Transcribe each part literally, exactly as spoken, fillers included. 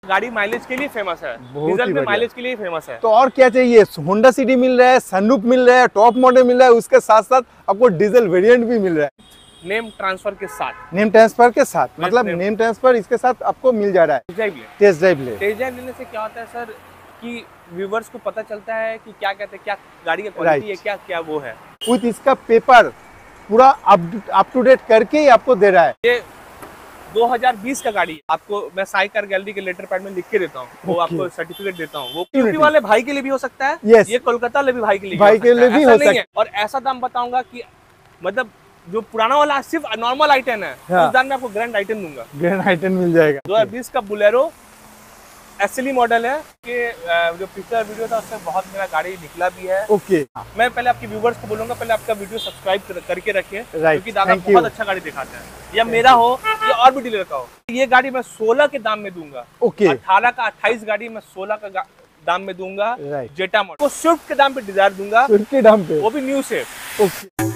गाड़ी माइलेज के लिए फेमस है, डीजल में माइलेज के लिए फेमस है। तो और क्या चाहिए, होंडा सिटी मिल रहा है, सनरूफ मिल रहा है, टॉप मॉडल मिल रहा है, उसके साथ साथ आपको डीजल वेरिएंट भी मिल रहा है नेम ट्रांसफर के साथ। नेम ट्रांसफर के साथ मतलब नेम, नेम ट्रांसफर इसके साथ आपको मिल जा रहा है। टेस्ट ड्राइव ले टेस्ट ड्राइव लेने से क्या होता है सर कि व्यूवर्स को पता चलता है कि क्या कहते हैं, क्या गाड़ी का क्वालिटी है, क्या क्या वो है। विद इसका पेपर पूरा अप टू डेट करके ही आपको दे रहा है। ये दो हज़ार बीस का गाड़ी आपको मैं साई कार गैलरी के लेटर पैड में लिख के देता हूँ, वो okay. आपको सर्टिफिकेट देता हूँ। वो यूपी वाले भाई के लिए भी हो सकता है, yes. ये कोलकाता वाले भी भाई के लिए भाई के लिए भी हो सकता है। और ऐसा दाम बताऊंगा कि मतलब जो पुराना वाला सिर्फ नॉर्मल आई टेन है, हाँ। उस दाम में आपको ग्रैंड आई टेन दूंगा। ग्रैंड आई टेन मिल जाएगा। दो हज़ार बीस का बुलेरो एसएलई मॉडल है कि जो पिछला वीडियो था उससे बहुत मेरा गाड़ी निकला भी है। ओके मैं पहले आपके व्यूवर्स को बोलूंगा पहले आपका वीडियो सब्सक्राइब कर, करके रखिए, क्योंकि दादा Thank बहुत you. अच्छा गाड़ी दिखाते हैं, या मेरा हो या और भी डीलर का हो। ये गाड़ी मैं सोलह के दाम में दूंगा। ओके अठारह का अट्ठाईस गाड़ी मैं सोलह का दाम में दूंगा। Right. जेटा मॉडल वो स्विफ्ट के दाम पे डिजायर दूंगा, स्विफ्ट के दाम पे, वो भी न्यू शेप। ओके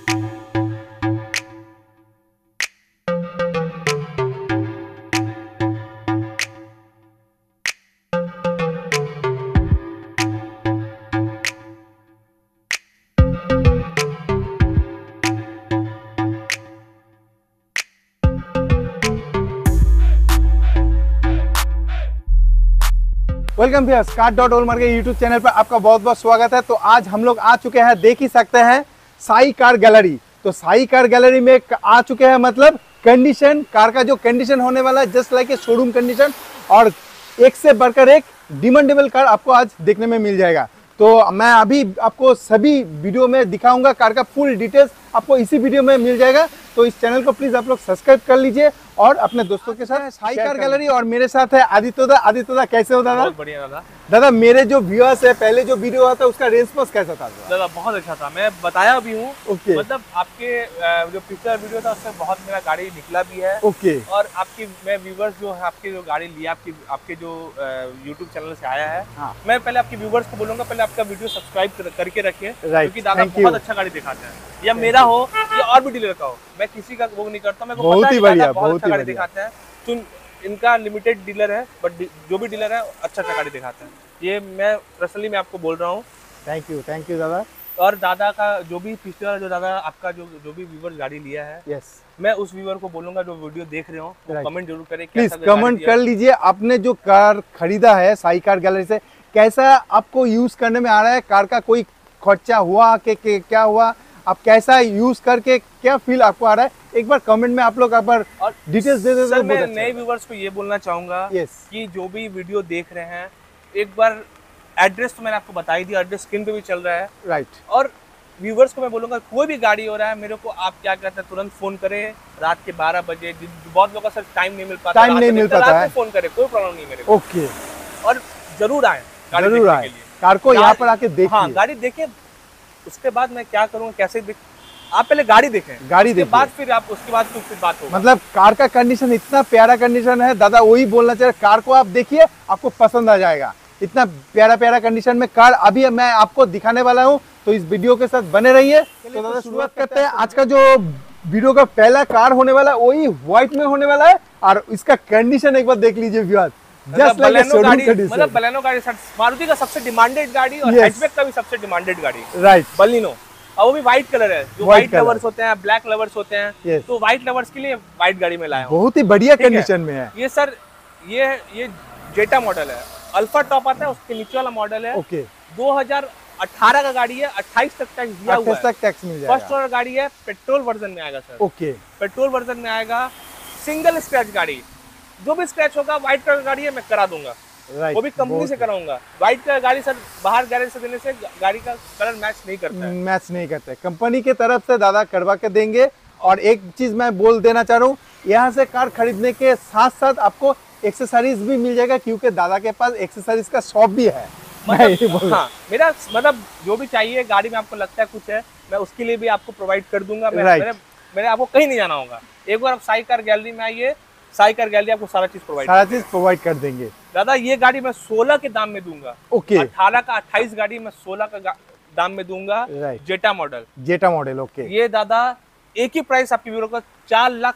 वेलकम भैया, car dot all market YouTube channel पर आपका बहुत बहुत स्वागत है। तो आज हम लोग आ चुके हैं, देख ही सकते हैं, साई कार गैलरी। तो साई कार गैलरी में आ चुके हैं, मतलब कंडीशन, कार का जो कंडीशन होने वाला है just like a showroom condition, और एक से बढ़कर एक डिमांडेबल कार आपको आज देखने में मिल जाएगा। तो मैं अभी आपको सभी वीडियो में दिखाऊंगा, कार का फुल डिटेल्स आपको इसी वीडियो में मिल जाएगा। तो इस चैनल को प्लीज आप लोग सब्सक्राइब कर लीजिए और अपने दोस्तों के साथ साई कार गैलरी। और मेरे साथ है आदित्य दा। आदित्य दा कैसे हो दादा? बहुत बढ़िया दादा। दादा मेरे जो व्यूअर्स है, पहले जो वीडियो आता उसका रेस्पॉन्स कैसा था दादा? बहुत अच्छा था, मैं बताया भी हूँ। okay. मतलब आपके जो पिछला वीडियो था उससे बहुत मेरा गाड़ी निकला भी है। Okay okay. और आपकी मैं व्यूवर्स जो है आपके जो गाड़ी लिया आपकी आपके जो यूट्यूब चैनल से आया है, हाँ। मैं पहले आपके व्यूवर्स को बोलूंगा पहले आपका वीडियो सब्सक्राइब कर, करके रखिए, क्योंकि दादा बहुत अच्छा गाड़ी दिखाते हैं, या मेरा हो या और भी डीलर का हो, मैं किसी का वो नहीं करता। मैं बहुत ही बढ़िया, बहुत अच्छा गाड़ी दिखाते हैं। सुन, इनका लिमिटेड डीलर है, बट जो भी डीलर है अच्छा अच्छा गाड़ी दिखाते हैं। ये मैं पर्सनली मैं आपको बोल रहा हूँ। थैंक यू, थैंक यू दादा। और दादा का जो भी पिछले वाला जो दादा आपका जो जो भी व्यूवर गाड़ी लिया है, यस, मैं उस व्यूवर को बोलूंगा जो वीडियो देख रहे हो वो कमेंट जरूर करें, प्लीज कमेंट कर लीजिए। आपने जो कार खरीदा है साई कार गैलरी से, कैसा आपको यूज करने में आ रहा है, कार का कोई खर्चा हुआ के, के क्या हुआ, आप कैसा यूज करके क्या फील आपको आ रहा है, एक बार कमेंट में आप लोग एक बार डिटेल्स दे देते हैं। मैं नए व्यूवर्स को ये बोलना चाहूंगा yes. कि जो भी वीडियो देख रहे हैं, एक बार एड्रेस तो मैंने आपको बता ही दिया, एड्रेस स्क्रीन पे भी चल रहा है, राइट right. और व्यूवर्स को मैं बोलूंगा कोई भी गाड़ी हो रहा है, मेरे को आप क्या कहते हैं तुरंत फोन करें रात के बारह बजे। बहुत लोगों का सर टाइम नहीं मिल पाता, टाइम नहीं मिल पाता है, फोन करें, कोई प्रॉब्लम नहीं मेरे को। ओके, और जरूर आए, जरूर आए, कार को यहाँ पर आके देखिए। हाँ, गाड़ी देखें, उसके बाद मैं क्या करूँगा, कैसे आप पहले गाड़ी देखें, गाड़ी देखें, बाद फिर आप उसके बाद फिर बात होगा। मतलब कार का कंडीशन इतना प्यारा कंडीशन है दादा, वही बोलना चाहिए। कार को आप देखिए, आपको पसंद आ जाएगा। इतना प्यारा प्यारा कंडीशन में कार अभी मैं आपको दिखाने वाला हूँ, तो इस वीडियो के साथ बने रहिए। तो दादा शुरुआत करते हैं। आज का जो वीडियो का पहला कार होने वाला है वही व्हाइट में होने वाला है, और इसका कंडीशन एक बार देख लीजिए viewers, just like a showroom condition. मतलब बलेनो गाड़ी मारुति का सबसे डिमांडेड गाड़ी और हैचबैक का भी सबसे डिमांडेड गाड़ी, राइट, बलिनो। और वो भी व्हाइट कलर है, जो व्हाइट लवर्स होते हैं, ब्लैक लवर्स होते हैं, yes. तो व्हाइट लवर्स के लिए व्हाइट गाड़ी में लाया हूं। बहुत ही बढ़िया कंडीशन में है ये सर। ये ये जेटा मॉडल है, अल्फा टॉप आता है, उसके नीचे वाला मॉडल है। ओके, दो हज़ार अठारह का गाड़ी है, अट्ठाईस तक टैक्स दिया हुआ है, तक टैक्स मिल जाएगा। फर्स्ट ओनर गाड़ी है, पेट्रोल वर्जन में आएगा सर। ओके, पेट्रोल वर्जन में आएगा, सिंगल स्क्रैच गाड़ी, जो भी स्क्रैच होगा व्हाइट कलर गाड़ी है मैं करा दूंगा, right. वो भी कंपनी से कराऊंगा। व्हाइट कलर गाड़ी सर बाहर गैरेज से देने से गाड़ी का कलर मैच नहीं करता है, मैच नहीं करता है, कंपनी की तरफ से दादा करवा के देंगे। और एक चीज मैं बोल देना चाह रहा हूँ, यहाँ से कार खरीदने के साथ साथ आपको एक्सेसरीज भी मिल जाएगा, क्योंकि दादा के पास एक्सेसरीज का शॉप भी है। मतलब हाँ, मेरा मतलब जो भी चाहिए गाड़ी में आपको लगता है कुछ है, मैं उसके लिए भी आपको प्रोवाइड कर दूंगा। मैं, right. मेरे, मेरे आपको कहीं नहीं जाना होगा, एक बार आप साई कार गैलरी में आइए, साई कार गैलरी आपको सारा चीज प्रोवाइड सारा चीज प्रोवाइड कर देंगे। दादा ये गाड़ी मैं सोलह के दाम में दूंगा। ओके, अठारह का अट्ठाईस गाड़ी मैं सोलह का दाम में दूंगा, right. Zeta model, Zeta model. Okay, ये दादा एक ही प्राइस आपकी वीडियो का चार लाख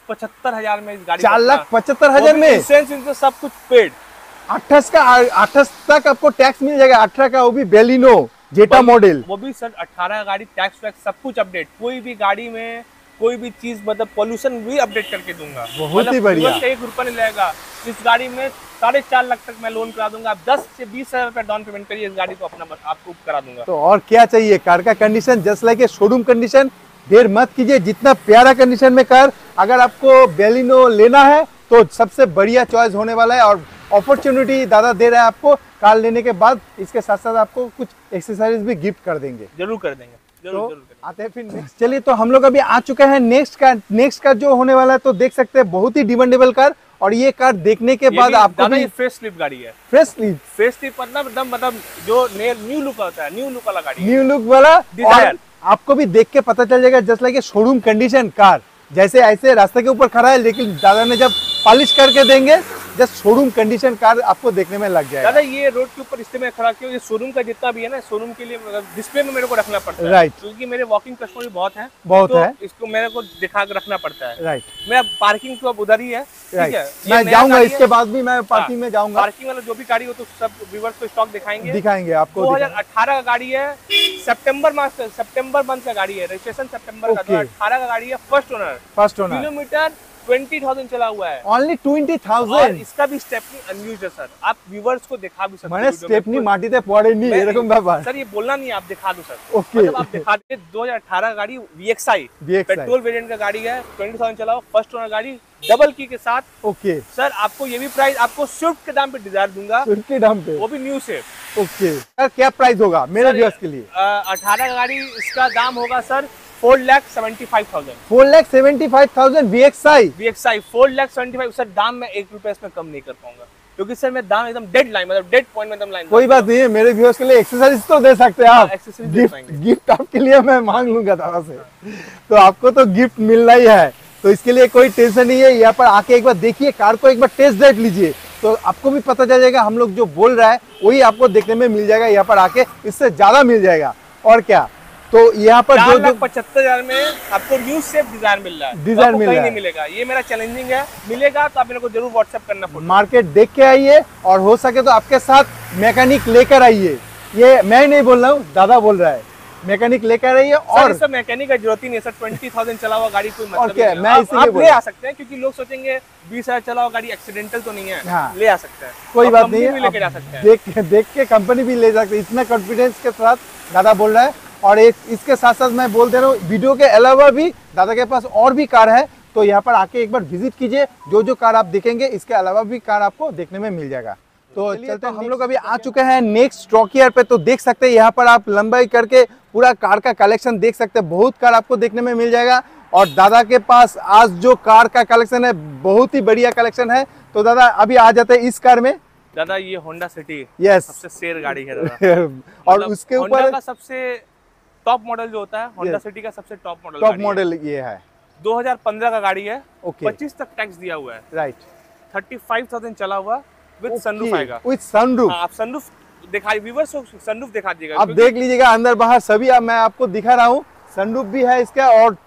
पचहत्तर हजार में इस गाड़ी, चार लाख पचहत्तर हजार में इंश्योरेंस सब कुछ पेड। अट्ठाईस का अट्ठाईस तक आपको टैक्स मिल जाएगा, अठारह का, वो भी बेलिनो जेटा मॉडल, वो भी सर अठारह का गाड़ी, टैक्स वैक्स सब कुछ अपडेट, कोई भी गाड़ी में कोई भी चीज मतलब पॉल्यूशन भी अपडेट करके दूंगा। बहुत ही बढ़िया, एक रुपया नहीं लगेगा इस गाड़ी में। साढ़े चार लाख तक मैं लोन करा दूंगा, आप दस से बीस हजार रुपया डाउन पेमेंट करिए, इस गाड़ी को अपना आपको करा दूंगा। तो और क्या चाहिए, कार का condition just like a showroom condition, देर मत कीजिए, जितना प्यारा कंडीशन में कार, अगर आपको बेलिनो लेना है तो सबसे बढ़िया चॉइस होने वाला है। और अपॉर्चुनिटी दादा दे रहा है आपको, कार लेने के बाद इसके साथ साथ आपको कुछ एक्सेसरीज भी गिफ्ट कर देंगे। जरूर कर देंगे, जरूर, तो जरूर आते हैं फिर। चलिए, तो हम लोग अभी आ चुके हैं नेक्स्ट कार, नेक्स्ट कार जो होने वाला है, तो देख सकते हैं बहुत ही डिमांडेबल कार, और ये कार देखने के बाद आपको भी फेस लिफ्ट गाड़ी है। फेस लिफ्ट, फेस लिफ्ट मतलब एकदम मतलब जो न्यू लुक होता है, न्यू लुक वाला गाड़ी, न्यू लुक वाला डिजायर, आपको भी देख के पता चल जाएगा just like showroom condition car, जैसे ऐसे रास्ते के ऊपर खड़ा है, लेकिन दादा ने जब पॉलिश करके देंगे जस्ट शोरूम कंडीशन कार आपको देखने में लग जाएगा। दादा ये रोड के ऊपर इसलिए मैं खड़ा क्यों, ये शोरूम का जितना भी है ना, शोरूम के लिए डिस्प्ले में मेरे को रखना पड़ता है, राइट, क्योंकि मेरे वॉकिंग कस्टमर भी बहुत हैं, बहुत तो है, इसको मेरे को दिखा के रखना पड़ता है, राइट। मैं पार्किंग तो अब उधर ही है, ठीक है, मैं जाऊंगा इसके बाद भी मैं पार्किंग में जाऊंगा, पार्किंग वाला जो भी गाड़ी हो तो सब व्यूअर्स को स्टॉक दिखाएंगे, दिखाएंगे आपको। दो हजार अठारह का गाड़ी है, सितंबर मास सितंबर मंथ का गाड़ी है, रजिस्ट्रेशन सितंबर का, दो हजार अठारह का गाड़ी है, first owner, first owner, kilometre twenty thousand चला हुआ है, ओनली ट्वेंटी थाउजेंड। इसका भी स्टेपनी अनयूज्ड है सर, आप व्यूअर्स को दिखा भी सकते हैं। मैंने स्टेपनी माटी ते पड़े नहीं एरकम ব্যাপার सर, ये बोलना नहीं, आप दिखा दो सर, ओके, मतलब आप दिखा दे। दो हजार अठारह का गाड़ी V X I petrol variant का गाड़ी है, ट्वेंटी थाउजेंड चला हुआ, फर्स्ट ओनर गाड़ी, डबल की के साथ। ओके सर, आपको ये भी प्राइस आपको स्विफ्ट के दाम पे डिजायर दूंगा, स्विफ्ट के दाम पे, वो भी न्यू से। ओके सर, क्या प्राइस होगा मेरे व्यूअर्स के लिए? अठारह का गाड़ी, इसका दाम होगा sir four lakh seventy five thousand, four lakh seventy five thousand V X I, V X I four lakh seventy five. Sir दाम में एक रुपया इसमें कम नहीं कर पाऊंगा, क्योंकि सर मैं दाम एकदम डेड लाइन, मतलब डेड पॉइंट में एकदम लाइन। कोई बात नहीं है, मेरे व्यूअर्स के लिए एक्सेसरीज तो दे सकते हैं आप, गिफ्ट गिफ्ट आपके लिए मैं मांग लूंगा दादा से, तो आपको तो गिफ्ट मिलना ही है, तो इसके लिए कोई टेंशन नहीं है। यहाँ पर आके एक बार देखिए कार को, एक बार टेस्ट ड्राइव लीजिए, तो आपको भी पता चल जाएगा हम लोग जो बोल रहा है वही आपको देखने में मिल जाएगा, यहाँ पर आके इससे ज्यादा मिल जाएगा। और क्या, तो यहाँ पर चार लाख पचहत्तर हजार में आपको न्यू शेप डिजाइन मिल रहा है, डिजाइन मिल रहा है, नहीं मिलेगा, ये मेरा चैलेंजिंग है, मिलेगा तो आप मेरे को जरूर व्हाट्सएप करना फोटो, मार्केट देख के आइए, और हो सके तो आपके साथ मैकेनिक लेकर आइए, ये मैं नहीं बोल रहा हूँ, दादा बोल रहा है, मैकेनिक लेकर आइए। और सर मैकेनिक का जरूरत ही नहीं है सर, ट्वेंटी थाउजेंड चला हुआ गाड़ी कोई मतलब नहीं, मैं आप, आप ले आ सकते हैं, क्योंकि लोग सोचेंगे बीस हजार चला हुआ गाड़ी एक्सीडेंटल तो नहीं है, हाँ, ले आ सकते हैं, कोई बात नहीं है, लेके जा सकते हैं, देख देख के कंपनी भी ले सकते हैं, इतना कॉन्फिडेंस के साथ दादा बोल रहा है। और एक इसके साथ साथ मैं बोल दे रहा हूँ, वीडियो के अलावा भी दादा के पास और भी कार है, तो यहाँ पर आके एक बार विजिट कीजिए, जो जो कार आप देखेंगे इसके अलावा भी कार आपको देखने में मिल जाएगा। तो चलते हम लोग अभी आ चुके हैं नेक्स्ट स्टॉकियर पे, तो देख सकते हैं यहाँ पर आप लंबाई करके पूरा कार का कलेक्शन देख सकते हैं, बहुत कार आपको देखने में मिल जाएगा। और दादा के पास आज जो कार का कलेक्शन है बहुत ही बढ़िया कलेक्शन है। तो दादा अभी आ जाते हैं इस कार में। दादा ये होंडा सिटी, यस, सबसे शेर गाड़ी है दादा और मतलब उसके ऊपर का सबसे टॉप मॉडल जो होता है होंडा सिटी का सबसे टॉप मॉडल, टॉप मॉडल ये है, दो हजार पंद्रह का गाड़ी है, ओके, पच्चीस तक टैक्स दिया हुआ है, राइट, थर्टी फाइव थाउजेंड चला हुआ विद सनरूफ आएगा, विद सनरूफ, आप सनरूफ दिखाई व्यूअर्स को सनरूफ दिखा दीजिएगा, आप देख लीजिएगा अंदर बाहर सभी, अब मैं आपको दिखा रहा हूँ, सनरूफ भी है इसका, और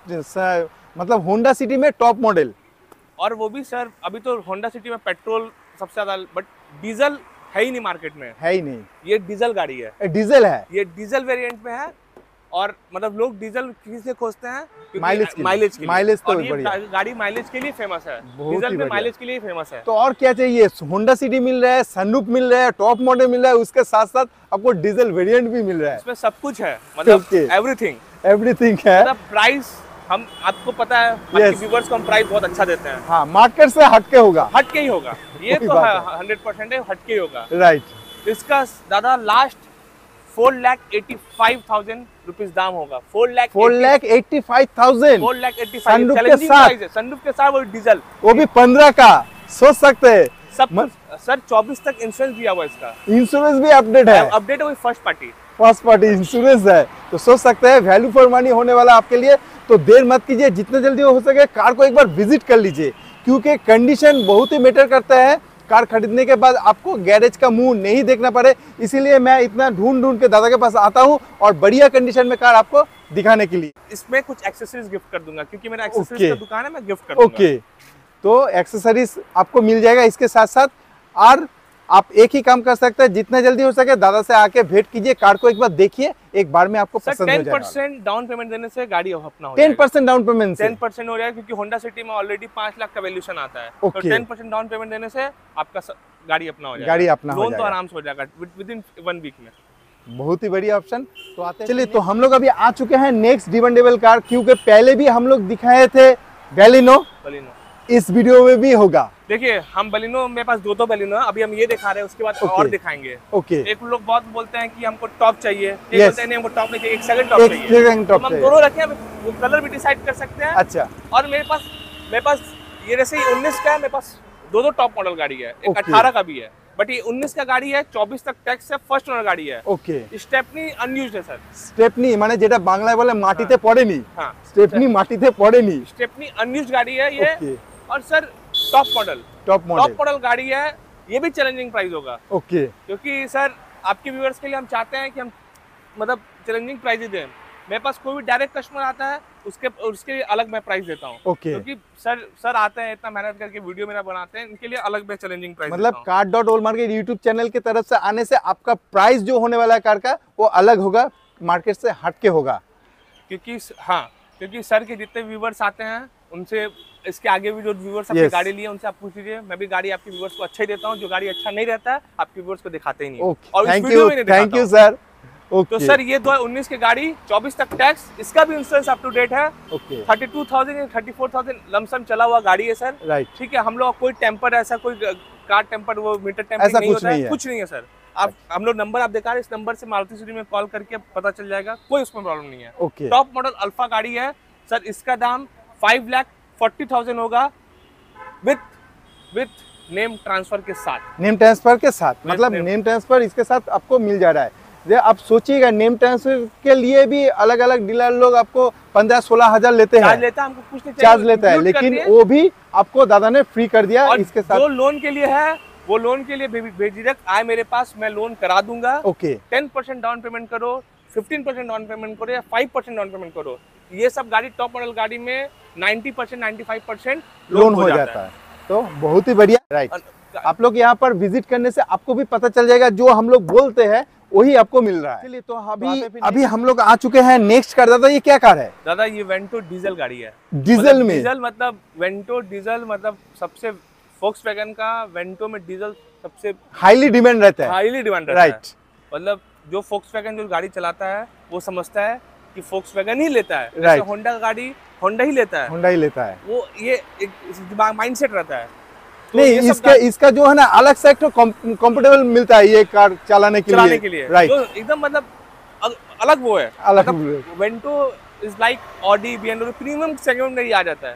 मतलब होंडा सिटी में टॉप मॉडल। और वो भी सर अभी तो होंडा सिटी में पेट्रोल सबसे ज्यादा, बट डीजल है ही नहीं मार्केट में, है ही नहीं, ये डीजल गाड़ी है, डीजल है, ये डीजल वेरिएंट में है। और मतलब लोग डीजल किस लिए खोजते हैं, माइलेज माइलेज माइलेज तो बढ़िया, गाड़ी माइलेज के लिए फेमस है, डीजल में माइलेज के लिए फेमस है। तो और क्या चाहिए, होंडा सिटी मिल रहा है, सनरूफ मिल रहा है, टॉप मॉडल मिल रहा है, उसके साथ साथ आपको डीजल वेरिएंट भी मिल रहा है, इसमें सब कुछ है, मतलब एवरीथिंग एवरीथिंग है। मतलब प्राइस हम आपको पता है, yes. व्यूअर्स को हम प्राइस बहुत अच्छा देते हैं, हाँ, मार्केट से हटके होगा, हटके ही होगा, ये तो हंड्रेड परसेंट है, हटके ही होगा, राइट। इसका दादा last four lakh eighty five thousand rupees दाम होगा, four lakh four lakh eighty five thousand four lakh eighty five sunroof के साथ, सनरूफ के साथ वो डीजल, वो भी पंद्रह का, सोच सकते हैं सब मत... सर चौबीस तक इंश्योरेंस दिया हुआ इसका, इंश्योरेंस भी अपडेट है, अपडेट हुई first party, first party insurance है, तो सोच सकते हैं वैल्यू फॉर मनी होने वाला आपके लिए। तो देर मत कीजिए, जितने जल्दी हो सके कार को एक बार विजिट कर लीजिए, क्योंकि कंडीशन बहुत ही मैटर करता है, कार खरीदने के बाद आपको गैरेज का मुंह नहीं देखना पड़े, इसीलिए मैं इतना ढूंढ ढूंढ के दादा के पास आता हूं और बढ़िया कंडीशन में कार आपको दिखाने के लिए। इसमें कुछ एक्सेसरीज गिफ्ट कर दूंगा क्योंकि मेरा एक्सेसरीज okay. का दुकान है, मैं गिफ्ट कर दूंगा। Okay okay. तो एक्सेसरीज आपको मिल जाएगा इसके साथ साथ। और आप एक ही काम कर सकते हैं, जितना जल्दी हो सके दादा से आके भेंट कीजिए, कार को एक बार देखिए, एक बार में आपको पसंद हो जाएगा। टेन परसेंट डाउन पेमेंट देने से गाड़ी अपना हो ten percent down payment ten percent हो जाएगा क्योंकि होंडा सिटी में ऑलरेडी पांच लाख का वैल्यूएशन आता है। okay. तो टेन परसेंट डाउन पेमेंट देने से आपका गाड़ी अपना हो जाएगा, गाड़ी अपना हो लोन जाएगा। तो आराम से हो जाएगा विद इन वन वीक में। बहुत ही बढ़िया ऑप्शन। तो आते चलिए, तो हम लोग अभी आ चुके हैं नेक्स्ट डिपेंडेबल कार, क्योंकि पहले भी हम लोग दिखाए थे बलिनो, बलिनो इस वीडियो में भी होगा। देखिए हम बलिनो, मेरे पास दो दो बलिनो है, अभी हम ये दिखा रहे हैं, उसके बाद okay. और दिखाएंगे। Okay okay. एक लोग बहुत बोलते हैं कि हमको टॉप चाहिए, एक yes. बोलते हैं नहीं हमको टॉप नहीं चाहिए, एक सेकंड टॉप चाहिए, तो हम दोनों रखे हैं, वो कलर भी डिसाइड कर सकते हैं। अच्छा। और मेरे पास मेरे पास ये जैसे उन्नीस का है, मेरे पास दो दो टॉप मॉडल गाड़ी है, एक अठारह का भी है, बट ये उन्नीस का गाड़ी है, चौबीस तक टैक्स है, फर्स्ट ओनर गाड़ी है। ओके। स्टेपनी अनयूज्ड है सर। स्टेपनी माने जेटा बांग्लाয় বলে মাটিতে পড়েনি। हां, स्टेपनी माটিতে पड़ेनी। स्टेपनी अनयूज्ड गाड़ी है ये। okay. और sir top model top model top model गाड़ी है, ये भी चैलेंजिंग प्राइस होगा। ओके। क्योंकि सर आपके व्यूअर्स के लिए हम चाहते हैं कि हम मतलब चैलेंजिंग प्राइस ही दें। मेरे पास कोई भी डायरेक्ट कस्टमर आता है उसके उसके लिए अलग मैं प्राइस देता हूँ। ओके। क्योंकि सर सर आते हैं, इतना मेहनत करके वीडियो मेरा बनाते हैं, इनके लिए अलग मैं चैलेंजिंग प्राइस मतलब car dot all market YouTube channel की तरफ से आने से आपका प्राइस जो होने वाला है कार का वो अलग होगा, मार्केट से हटके होगा। क्योंकि हाँ, क्योंकि सर के जितने व्यूअर्स आते हैं उनसे इसके आगे भी जो व्यूअर्स अपनी yes. गाड़ी लिए उनसे आप पूछ लीजिए, मैं भी गाड़ी आपके व्यूअर्स को अच्छा ही देता हूँ, जो गाड़ी अच्छा नहीं रहता है आपके व्यूअर्स को दिखाते ही नहीं। okay. और इस वीडियो में नहीं दिखाता। Thank you sir. Okay. तो सर ये दो हज़ार उन्नीस की गाड़ी, चौबीस तक टैक्स, इसका भी इंश्योरेंस अप टू डेट है। ओके। थर्टी टू थाउजेंड या थर्टी फोर थाउजेंड लमसम चला हुआ गाड़ी है सर। राइट। ठीक है, हम लोग कोई टेम्पर ऐसा कोई कार टेम्पर वो मीटर टेम्पर नहीं होता है, कुछ नहीं है सर। आप हम लोग नंबर आप दिखा रहे हैं, इस नंबर से मारुति सुजुकी में कॉल करके पता चल जाएगा, कोई उसमें प्रॉब्लम नहीं है। ओके। टॉप मॉडल अल्फा गाड़ी है सर, इसका दाम फाइव लाख फोर्टी थाउजेंड होगा विथ विथ नेम ट्रांसफर के साथ। नेम ट्रांसफर के साथ मतलब नेम ट्रांसफर इसके साथ आपको मिल जा रहा है। आप सोचिएगा, नेम ट्रांसफर के लिए भी अलग अलग डीलर लोग आपको पंद्रह सोलह हजार लेते हैं, चार्ज लेता है, हमको कुछ नहीं चार्ज लेता है, लेकिन वो भी आपको दादा ने फ्री कर दिया। और इसके साथ जो लोन के लिए है वो लोन के लिए बेझिझक आए मेरे पास, मैं लोन करा दूंगा। Okay. Ten percent down payment करो, फिफ्टीन परसेंट डाउन पेमेंट करो या फाइव परसेंट डाउन पेमेंट करो, ये सब गाड़ी टॉप मॉडल गाड़ी में ninety percent ninety five percent loan हो जाता है। तो बहुत ही बढ़िया। राइट। आप लोग यहाँ पर विजिट करने से आपको भी पता चल जाएगा, जो हम लोग बोलते हैं वही आपको मिल रहा है। चलिए, तो अभी अभी हम लोग आ चुके हैं नेक्स्ट कार। दादा ये क्या कार है? दादा ये वेंटो डीजल गाड़ी है। डीजल मतलब में डीजल मतलब वेंटो डीजल मतलब सबसे फोक्सवैगन का वेंटो में डीजल सबसे हाईली डिमांड रहता है। हाईली डिमांड रहता है। राइट। मतलब जो फोक्सवैगन जो गाड़ी चलाता है वो समझता है कि फोक्सवैगन ही लेता है। राइट। होंडा का गाड़ी होंडा ही लेता है। होंडा ही लेता है। वो ये एक माइंडसेट रहता है। तो नहीं, इसका इसका जो है ना अलग से एक कंफर्टेबल मिलता है ये कार चलाने के चलाने लिए। के लिए राइट। तो एकदम मतलब अलग वो है, अलग Vento is like Audi BMW premium segment में ही आ जाता है।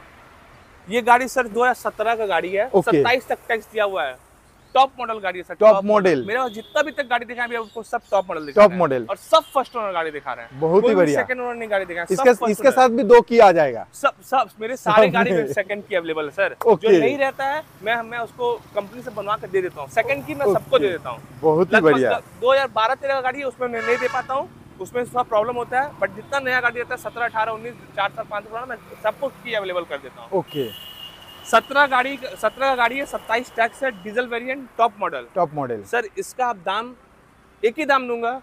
ये गाड़ी सर दो हज़ार सत्रह का गाड़ी है, सत्ताईस तक टैक्स दिया हुआ है, टॉप मॉडल गाड़ी है सर। टॉप मॉडल मेरे पास जितना भी तक गाड़ी दिखा है आपको सब टॉप मॉडल टॉप मॉडल और सब फर्स्ट ओनर गाड़ी दिखा रहे हैं। बहुत ही बढ़िया। सेकंड ओनर नहीं गाड़ी दिखा है। इसके इसके साथ भी दो की आ जाएगा। सब सब मेरे सारे गाड़ी में सेकंड की अवेलेबल है सर। जो नहीं रहता है मैं मैं उसको कंपनी से बनवा कर दे देता हूँ, सेकंड की मैं सबको दे देता हूँ। बहुत ही बढ़िया। दो हजार बारह तेरह का गाड़ी है उसमें मैं नहीं दे पाता हूँ, उसमें थोड़ा प्रॉब्लम होता है, बट जितना नया गाड़ी रहता है सत्रह अठारह उन्नीस चार साल पाँच साल मैं सबको की अवेलेबल कर देता हूँ। ओके। सत्रह गाड़ी सत्रह का गाड़ी है, सत्ताईस टैक्स है, diesel variant, top model. Top model sir इसका आप दाम एक ही दाम दूंगा।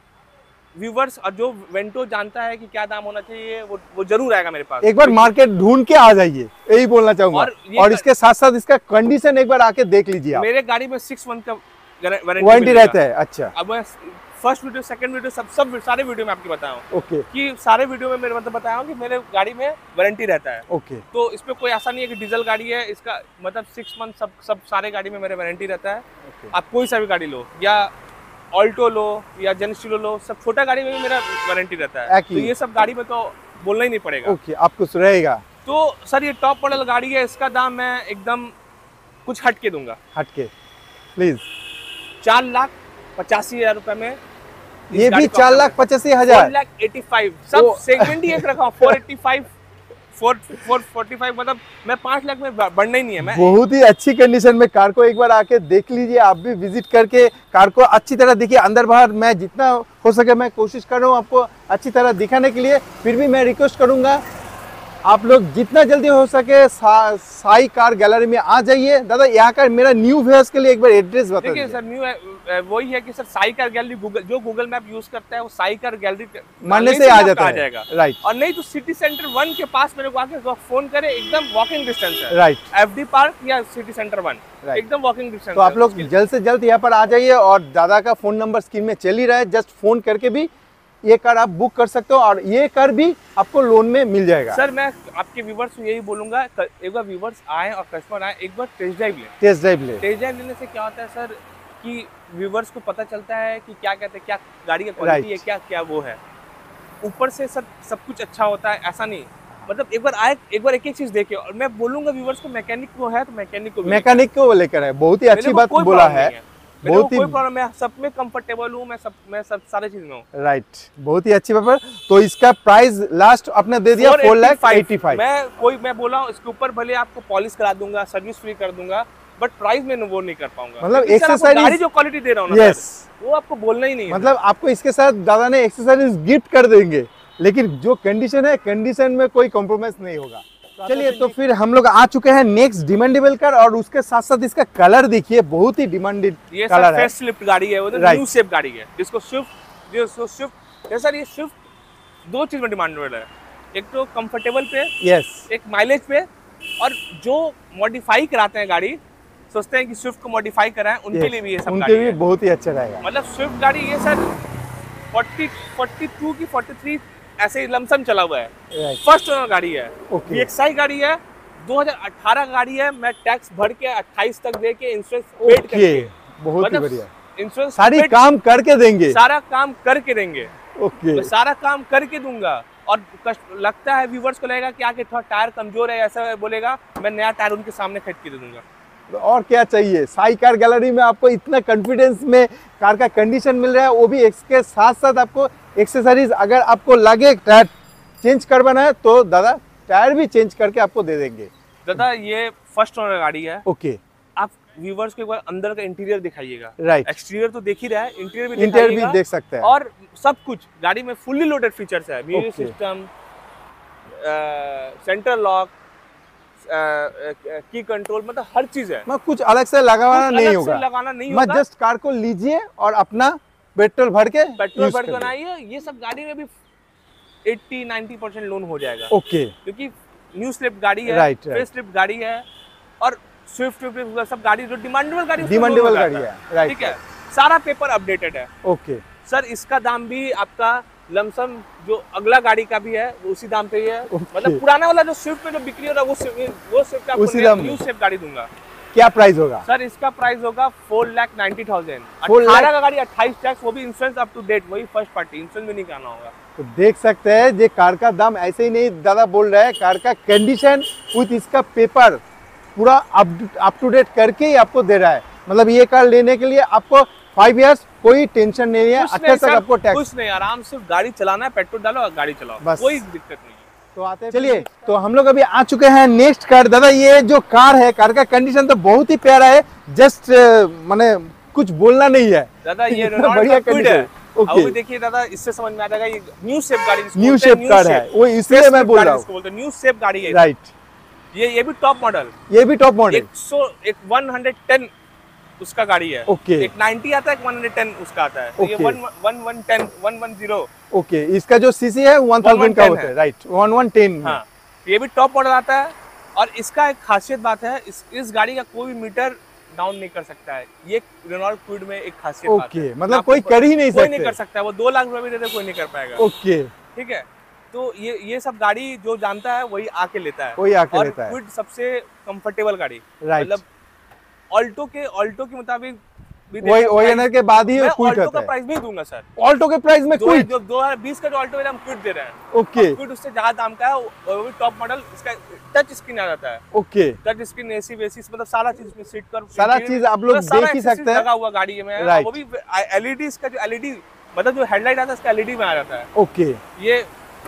व्यूवर्स और जो वेंटो जानता है कि क्या दाम होना चाहिए वो वो जरूर आएगा मेरे पास। एक बार मार्केट ढूंढ के आ जाइए, यही बोलना चाहूंगा। और, और इसके साथ साथ इसका कंडीशन एक बार आके देख लीजिए आप। मेरे गाड़ी में सिक्स मंथ का वारंटी रहता है। अच्छा। अब मैं फर्स्ट वीडियो सेकंड वीडियो सब सब सारे वीडियो में आपको बताया हूँ। ओके। कि सारे वीडियो में मेरे मतलब बताया हूँ कि मेरे गाड़ी में वारंटी रहता है। ओके। तो इसमें कोई ऐसा नहीं है कि डीजल गाड़ी है इसका मतलब सिक्स मंथ सब सब सारे गाड़ी में मेरे वारंटी रहता है। okay. आप कोई सा भी गाड़ी लो या ऑल्टो लो या जेनस्टिलो लो, सब छोटा गाड़ी में भी मेरा वारंटी रहता है। तो ये सब गाड़ी में तो बोलना ही नहीं पड़ेगा। ओके, आपको रहेगा। तो सर ये टॉप मॉडल गाड़ी है, इसका दाम मैं एकदम कुछ हट के दूंगा। हट के प्लीज। चार लाख पचासी हजार रुपए में ये भी चार लाख पचासी हजार लाख एटी फाइव सब सेगमेंट ही एक रखा हूँ। Four eighty five four four forty five, मतलब मैं पाँच लाख में बढ़ना ही नहीं है। मैं बहुत ही अच्छी कंडीशन में कार को एक बार आके देख लीजिए, आप भी विजिट करके कार को अच्छी तरह देखिए अंदर बाहर। मैं जितना हो सके मैं कोशिश कर रहा हूँ आपको अच्छी तरह दिखाने के लिए, फिर भी मैं रिक्वेस्ट करूंगा आप लोग जितना जल्दी हो सके सा, साई कार गैलरी में आ जाइए। दादा यहाँ का मेरा न्यू व्यूअर्स के लिए एक बार एड्रेस बता दीजिए। सर न्यू है, वही है कि sir Sai car gallery Google जो गूगल मैप यूज करता है वो साई कार गैलरी मानने से आ जाता है, जाएगा। राइट। और नहीं तो सिटी सेंटर वन के पास मेरे को आके फोन करे, एकदम वॉकिंग डिस्टेंस है, राइट। एफडी पार्क या सिटी सेंटर वन, एकदम वॉकिंग डिस्टेंस। तो आप लोग जल्द से जल्द यहाँ पर आ जाइए और दादा का फोन नंबर स्क्रीन में चल ही रहा है, जस्ट फोन करके भी ये कार आप बुक कर सकते हो और ये कार भी आपको लोन में मिल जाएगा। सर मैं आपके व्यूवर्स को यही बोलूंगा, एक बार व्यूवर्स आए और कस्टमर आए, एक बार टेस्ट ड्राइव ले। टेस्ट ड्राइव ले टेस्ट ड्राइव लेने से क्या होता है सर कि व्यूवर्स को पता चलता है कि क्या कहते हैं, क्या गाड़ी का क्वालिटी है, क्या क्या वो है। ऊपर से सर सब कुछ अच्छा होता है ऐसा नहीं, मतलब एक बार आए, एक बार एक एक चीज देखे। और मैं बोलूंगा व्यूवर्स को मैकेनिक को है तो मैकेनिक को मैकेनिक को लेकर है, बहुत ही अच्छी बात बोला है। बहुत ही कोई प्रॉब्लम, मैं सब में कंफर्टेबल हूँ, मैं सब मैं सब सारे चीज में हूँ। राइट, बहुत ही अच्छी बात। तो इसका प्राइस लास्ट आपने दे दिया फोर लाख एटी फाइव। मैं कोई मैं बोला हूँ इसके ऊपर भले आपको पॉलिश करा दूंगा, सर्विस फ्री कर दूंगा, बट प्राइस में वो नहीं कर पाऊंगा। मतलब एक्सेसरीज गाड़ी जो क्वालिटी दे रहा हूँ ना सर, वो आपको बोलना ही नहीं है। मतलब आपको इसके साथ दादा ने एक्सेसरीज गिफ्ट कर देंगे, लेकिन जो कंडीशन है कंडीशन में कोई कॉम्प्रोमाइज नहीं होगा। चलिए तो फिर हम लोग आ चुके हैं नेक्स्ट डिमांडेबल कार, और उसके साथ साथ इसका कलर देखिए, बहुत ही डिमांडेड कलर है। फेस लिफ्ट गाड़ी है, वो तो न्यू शेप गाड़ी है, जिसको स्विफ्ट जिसको स्विफ्ट है सर। ये स्विफ्ट दो चीज में डिमांडेबल है, एक तो कंफर्टेबल पे, यस, एक माइलेज पे, और जो मॉडिफाई कराते हैं गाड़ी, सोचते हैं कि स्विफ्ट को मॉडिफाई कराएं, उनके लिए भी ये सब उनके भी बहुत ही अच्छा रहेगा। मतलब स्विफ्ट गाड़ी ये सर फोर्टी फोर्टी टू की फोर्टी थ्री ऐसे ही लमसम चला हुआ है, फर्स्ट ओनर गाड़ी है, वी एक्स आई गाड़ी है, दो हज़ार अठारह गाड़ी है। मैं टैक्स भर के अट्ठाईस तक दे के इंश्योरेंस पेड करके, बहुत ही बढ़िया, इंश्योरेंस सारी काम करके देंगे, सारा काम करके देंगे। ओके, सारा काम करके दूंगा। और लगता है व्यूवर्स को लगेगा कि आके थोड़ा टायर कमजोर है, ऐसा बोलेगा, मैं नया टायर उनके सामने खरीद के दे दूंगा। तो और क्या चाहिए। साई कार गैलरी में आपको इतना कॉन्फिडेंस में कार का कंडीशन मिल रहा है, वो भी इसके साथ साथ आपको एक्सेसरीज, अगर आपको लगे टायर चेंज करवाना है तो दादा टायर भी चेंज करके आपको दे देंगे। दादा ये फर्स्ट ओनर गाड़ी है। ओके, आप व्यूवर्स को एक बार अंदर का इंटीरियर दिखाइएगा। राइट, एक्सटीरियर तो देख ही रहा है, इंटीरियर भी इंटीरियर भी देख सकते हैं। और सब कुछ गाड़ी में फुल्ली लोडेड फीचर्स है, music system, centre lock, key control, मतलब हर चीज है। मैं कुछ अलग से लगाना नहीं होगा, लगाना नहीं होगा, मैं जस्ट कार को लीजिए और अपना पेट्रोल भर के पेट्रोल भर के आइए। ये सब गाड़ी में भी अस्सी नब्बे परसेंट लोन हो जाएगा। ओके, क्योंकि न्यू स्लिप गाड़ी है, राइट, फेस लिफ्ट गाड़ी है, और स्विफ्ट सब गाड़ी जो डिमांडेबल गाड़ी डिमांडेबल गाड़ी है, राइट, ठीक है। सारा पेपर अपडेटेड है। ओके सर, इसका दाम भी आपका लमसम जो अगला गाड़ी का भी है वो उसी दाम पे ही है। मतलब पुराना वाला जो स्विफ्ट में जो बिक्री हो रहा है वो वो स्विफ्ट आपको न्यू स्विफ्ट गाड़ी दूंगा। क्या प्राइस होगा सर? इसका प्राइस होगा फोर लाख नाइन्टी थाउजेंड। अठारह का गाड़ी, अट्ठाईस टैक्स, वो भी इंश्योरेंस अप टू डेट, वही फर्स्ट पार्टी, इंश्योरेंस भी नहीं करना होगा। तो देख सकते हैं ये कार का दाम ऐसे ही नहीं दादा बोल रहा है, कार का कंडीशन विथ इसका पेपर पूरा अप टू डेट करके ही आपको दे रहा है। मतलब ये कार लेने के लिए आपको फाइव इयर्स कोई टेंशन नहीं है, अच्छे तक आपको टैक्स कुछ नहीं, आराम से गाड़ी चलाना है, पेट्रोल डालो और गाड़ी चलाओ, बस, कोई दिक्कत नहीं है। तो आते चलिए, तो हम लोग अभी आ चुके हैं नेक्स्ट कार। दादा ये जो कार है, कार का कंडीशन तो बहुत ही प्यारा है, जस्ट माने कुछ बोलना नहीं है दादा। ये बढ़िया कंडीशन है। ओके, अभी देखिए दादा, इससे समझ में आ जाएगा ये न्यू शेप गाड़ी, न्यू शेप कार है, वो इसलिए मैं बोल रहा हूँ, न्यू शेप गाड़ी है, राइट। ये ये भी टॉप मॉडल, ये भी टॉप मॉडल, एक सौ एक वन हंड्रेड टेन उसका गाड़ी है। ओके, एक नाइन्टी आता है, एक वन हंड्रेड टेन उसका आता है। तो ये one one ten one one zero. Okay, इसका जो सीसी है वन थाउजेंड का होता है, राइट, वन वन टेन। हाँ, ये भी टॉप मॉडल आता है। और इसका एक खासियत बात है, इस इस गाड़ी का कोई भी मीटर डाउन नहीं कर सकता है। ये रेनॉल्ट क्विड में एक खासियत बात है। ओके, मतलब कोई कर ही नहीं सकता, कोई नहीं कर सकता है, वो दो लाख रुपए भी दे दे कोई नहीं कर पाएगा। ओके, ठीक है। तो ये ये सब गाड़ी जो जानता है वही आके लेता है, वही आके लेता है। क्विड सबसे कंफर्टेबल गाड़ी, राइट। मतलब ऑल्टो के ऑल्टो के मुताबिक वही ओएनआर के बाद ही क्विड ऑल्टो का प्राइस नहीं दूंगा सर। ऑल्टो के प्राइस में क्विड जो दो हज़ार बीस का जो ऑल्टो है हम क्विड दे रहे हैं। ओके, क्विड उससे ज्यादा दाम का है, वो भी टॉप मॉडल। इसका टच स्क्रीन आ जाता है। ओके, टच स्क्रीन, एसी वेसी, मतलब सारा चीज में सीट कर, सारा चीज आप लोग देख ही सकते हैं, लगा हुआ गाड़ी में। वो भी एलईडी, इसका जो एलईडी, मतलब जो हेडलाइट आता है इसका एलईडी में आ जाता है। ओके, ये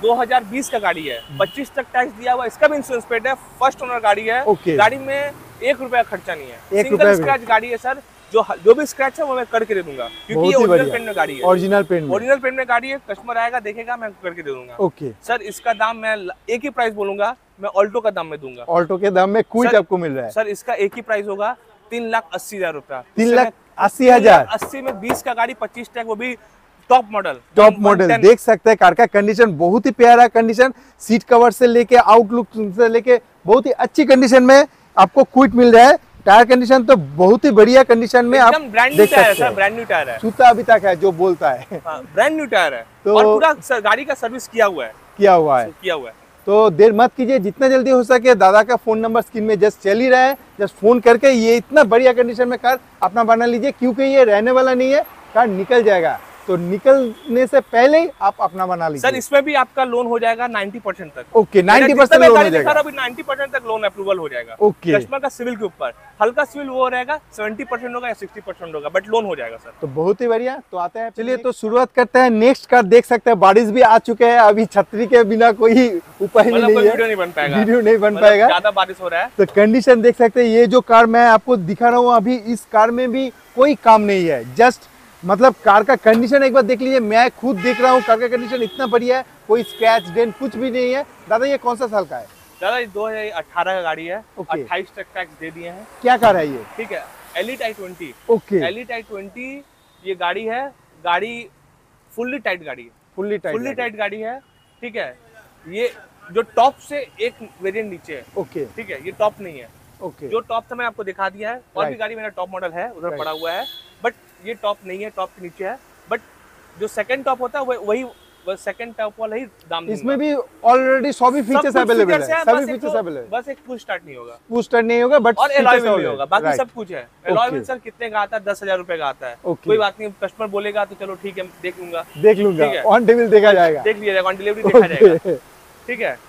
दो हज़ार बीस का गाड़ी है, पच्चीस तक टैक्स दिया हुआ, इसका भी इंश्योरेंस पेड है, फर्स्ट ओनर गाड़ी है। okay. गाड़ी में एक रुपया खर्चा नहीं है, सिंगल स्क्रैच गाड़ी है सर। जो जो भी स्क्रैच है वो मैं करके दे दूंगा, क्योंकि ये ओरिजिनल पेंट में गाड़ी है। ओरिजिनल पेंट में ओरिजिनल पेंट में गाड़ी है, कस्टमर आएगा देखेगा, मैं करके दे दूंगा। ओके सर, इसका दाम मैं एक ही प्राइस बोलूंगा, मैं ऑल्टो का दाम में दूंगा। ऑल्टो के दाम में क्विड आपको मिल रहा है सर। इसका एक ही प्राइस होगा तीन लाख अस्सी हजार रुपया। तीन लाख अस्सी हजार अस्सी में बीस का गाड़ी, पच्चीस टैक्स, वो भी टॉप मॉडल। टॉप मॉडल देख सकते हैं। कार का कंडीशन बहुत ही प्यारा कंडीशन, सीट कवर से लेके आउटलुक से लेके बहुत ही अच्छी कंडीशन में आपको क्विड मिल रहा है। टायर कंडीशन तो बहुत ही बढ़िया कंडीशन में आप ब्रांड न्यू टायर है सर, ब्रांड न्यू टायर है, जूता अभी तक है जो बोलता है। ब्रांड न्यू टायर है तो और पूरा गाड़ी का सर्विस किया हुआ है किया हुआ है किया हुआ है तो देर मत कीजिए, जितना जल्दी हो सके दादा का फोन नंबर स्क्रीन में जस्ट चल ही रहा है, जस्ट फोन करके ये इतना बढ़िया कंडीशन में कार अपना बना लीजिए, क्योंकि ये रहने वाला नहीं है, कार निकल जाएगा, तो निकलने से पहले ही आप अपना बना लीजिए। सर, इसमें भी आपका लोन हो जाएगा नब्बे परसेंट तक। ओके, नब्बे परसेंट लोन हो जाएगा। अभी नब्बे परसेंट तक लोन अप्रूवल हो जाएगा। ओके, कस्टमर का सिविल के ऊपर, हल्का सिविल वो रहेगा, सत्तर परसेंट होगा या साठ परसेंट होगा, बट लोन हो जाएगा सर। तो बहुत ही बढ़िया। तो आते हैं, चलिए तो शुरुआत करते हैं। नेक्स्ट कार देख सकते हैं, बारिश भी आ चुके हैं, अभी छतरी के बिना कोई उपाय नहीं है, वीडियो नहीं बन पाएगा वीडियो नहीं बन पाएगा, ज्यादा बारिश हो रहा है। तो कंडीशन देख सकते हैं। ये जो कार मैं आपको दिखा रहा हूँ अभी, इस कार में भी कोई काम नहीं है, जस्ट मतलब कार का कंडीशन एक बार देख लीजिए। मैं खुद देख रहा हूँ, कार का कंडीशन इतना बढ़िया है, कोई स्क्रैच डेंट कुछ भी नहीं है। दादा ये कौन सा साल का है? दादा ये दो हज़ार अठारह का गाड़ी है, अट्ठाईस तक टैक्स दे दिए हैं। क्या कार है ये? ठीक है, Elite I twenty. Okay, Elite I twenty ये गाड़ी है, गाड़ी फुल्ली टाइट गाड़ी है, फुल्ली टाइट फुल्ली टाइट गाड़ी है। ठीक है, ये जो टॉप से एक वेरिएंट नीचे है। ओके, ठीक है, ये टॉप नहीं है। ओके, जो टॉप था मैं आपको दिखा दिया है, और भी गाड़ी मेरा टॉप मॉडल है, उधर पड़ा हुआ है, बट ये टॉप नहीं है, टॉप के नीचे है। बट जो सेकंड टॉप होता है वही सेकंड टॉप वाला ही दाम। इसमें भी ऑलरेडी सभी फीचर्स अवेलेबल है, सभी फीचर्स अवेलेबल है, बस एक पुश स्टार्ट नहीं होगा, पुश स्टार्ट नहीं होगा, बट और एलॉय व्हील नहीं होगा, बाकी सब कुछ है। एलॉय व्हील सर कितने का आता है? दस हजार रुपए का आता है। कोई बात नहीं, कस्टमर बोलेगा तो चलो ठीक है, देख लूंगा देख लूंगा ऑन टेबल देखा जाएगा, देख लिया जाएगा, ऑन डिलीवरी देखा जाएगा। ठीक है,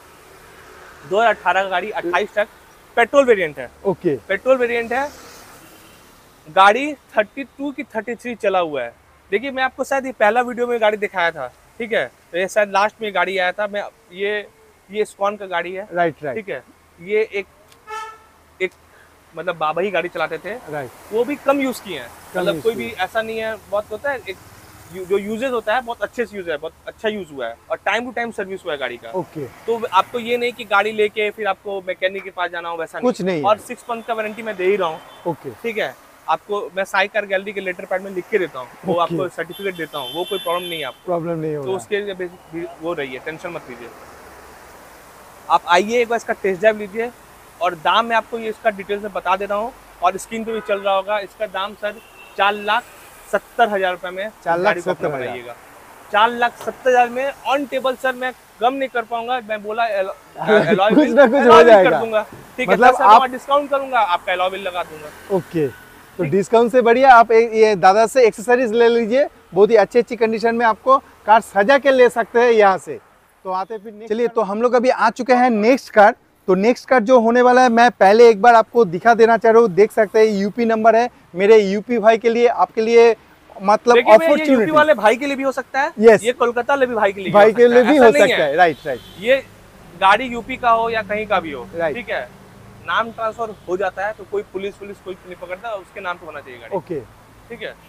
दो हजार अठारह का गाड़ी, अट्ठाईस तक, पेट्रोल वेरिएंट है। ओके, पेट्रोल वेरिएंट है, गाड़ी बत्तीस की तैंतीस चला हुआ है। देखिए, मैं आपको शायद ये पहला वीडियो में गाड़ी दिखाया था। ठीक है, तो ये शायद लास्ट में गाड़ी आया था। मैं ये ये स्कॉन का गाड़ी है। राइट राइट ठीक है, ये एक एक मतलब बाबा ही गाड़ी चलाते थे। राइट, वो भी कम यूज किए हैं, मतलब कोई भी ऐसा नहीं है। बहुत होता है एक जो यूजेस होता है, बहुत अच्छे से यूज है, बहुत अच्छा यूज हुआ है, और टाइम टू टाइम सर्विस हुआ है गाड़ी का। ओके, तो आपको ये नहीं कि गाड़ी लेके फिर आपको मैकेनिक के पास जाना हो, वैसा कुछ नहीं, और सिक्स मंथ का वारंटी मैं दे ही रहा हूँ। ओके, ठीक है, आपको मैं साई कार गैलरी के लेटर पैड में लिख के देता हूँ, वो आपको सर्टिफिकेट देता हूँ, वो कोई प्रॉब्लम नहीं है, आपको प्रॉब्लम नहीं होगा, तो उसके लिए वो रही है, टेंशन मत लीजिए। आप आइए एक बार इसका टेस्ट ड्राइव लीजिए, और दाम मैं आपको ये इसका डिटेल से बता दे रहा हूँ, और स्क्रीन पे भी चल रहा होगा। इसका दाम सर चार लाख सत्तर हजार रुपए में चार लाख सत्तर बनाइएगा, चार लाख सत्तर हजार में ऑन टेबल। सर मैं कम नहीं कर पाऊंगा, मैं बोला कुछ ना कुछ हो जाएगा, कर दूंगा। ठीक है, मतलब आप डिस्काउंट करूंगा, आपका एलॉय व्हील लगा दूंगा। ओके, तो डिस्काउंट से बढ़िया आप ये दादा से एक्सेसरीज ले लीजिए, बहुत ही अच्छी अच्छी कंडीशन में आपको कार सजा के ले सकते हैं यहाँ से। तो आते फिर चलिए, तो हम लोग अभी आ चुके हैं नेक्स्ट कार। तो नेक्स्ट कार जो होने वाला है, मैं पहले एक बार आपको दिखा देना चाह रहा हूँ। देख सकते हैं यूपी नंबर है, मेरे यूपी भाई के लिए, आपके लिए मतलब अपॉर्चुनिटी। यूपी वाले भाई के लिए भी हो सकता है, yes. ये कोलकाता वाले भी भाई के लिए भाई के लिए भी हो सकता है। राइट राइट, ये गाड़ी यूपी का हो या कहीं का भी हो, right. ठीक है, नाम ट्रांसफर हो जाता है, तो कोई पुलिस पुलिस कोई नहीं पकड़ता, उसके नाम पे होना चाहिए गाड़ी। ओके, ठीक है,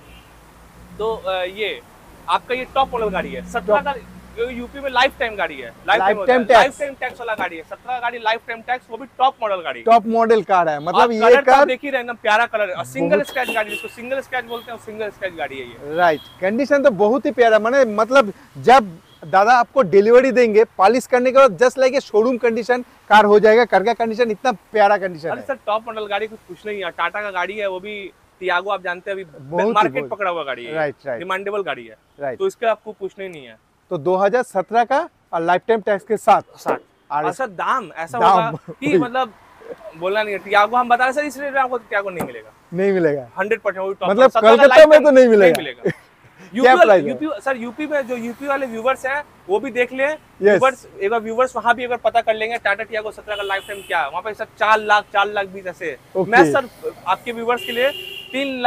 तो ये आपका ये टॉप मॉडल गाड़ी है, सत्रह का यूपी में लाइफ टाइम गाड़ी है, lifetime lifetime tax वाला गाड़ी है, सत्रह गाड़ी लाइफ टाइम टैक्स, वो भी टॉप मॉडल गाड़ी, टॉप मॉडल कार है। मतलब ये कार देख ही रहे एकदम प्यारा कलर है, सिंगल स्क्रैच गाड़ी, जिसको सिंगल स्क्रैच बोलते हैं, सिंगल स्क्रैच गाड़ी है ये। राइट, कंडीशन तो बहुत ही प्यारा, माने मतलब जब दादा आपको डिलीवरी देंगे पॉलिश करने के बाद just like showroom condition car हो जाएगा। कार का कंडीशन इतना प्यारा कंडीशन है। सर टॉप मॉडल गाड़ी कुछ कुछ नहीं है, टाटा का गाड़ी है, वो भी टियागो, आप जानते हैं अभी मार्केट पकड़ा हुआ गाड़ी है, राइट राइट, डिमांडेबल गाड़ी है, राइट, तो इसका आपको पूछना ही नहीं है। तो दो हज़ार सत्रह का और लाइफ टाइम टैक्स के साथ साथ और सर दाम ऐसा होगा कि मतलब बोलना नहीं है। टियागो हम बता रहे सर, इस रेट में आपको टियागो नहीं मिलेगा, नहीं मिलेगा हंड्रेड परसेंट, मतलब कलकत्ता में तो नहीं मिलेगा। यूपी, यूपी सर यूपी में जो यूपी वाले व्यूवर्स हैं वो भी देख लें, व्यूवर्स एक बार व्यूवर्स वहाँ भी अगर पता कर लेंगे टाटा टियागो सत्रह का लाइफ टाइम क्या है, वहाँ पे सर चार लाख चार लाख बीस ऐसे। मैं सर आपके व्यूवर्स के लिए तीन लाख